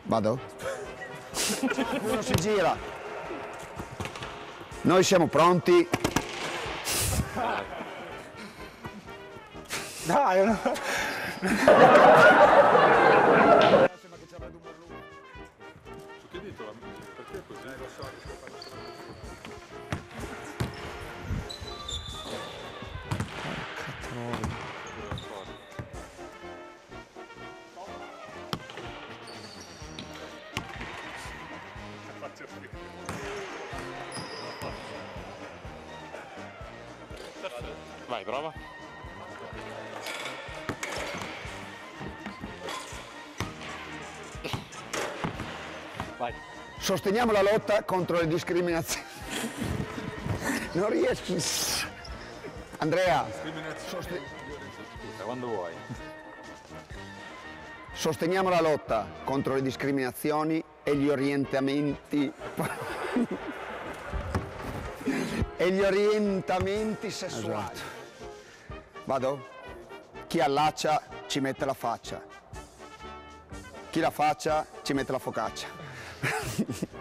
Vado? Uno si gira. Noi siamo pronti. Dai, no. Che dito? Perché così? Lo so che sto facendo. Vai, prova. Vai. Sosteniamo la lotta contro le discriminazioni. Non riesco. Andrea, Scusa, quando vuoi. sosteniamo la lotta contro le discriminazioni e gli orientamenti sessuali. Esatto. Vado? Chi allaccia ci mette la faccia. Chi la faccia ci mette la focaccia.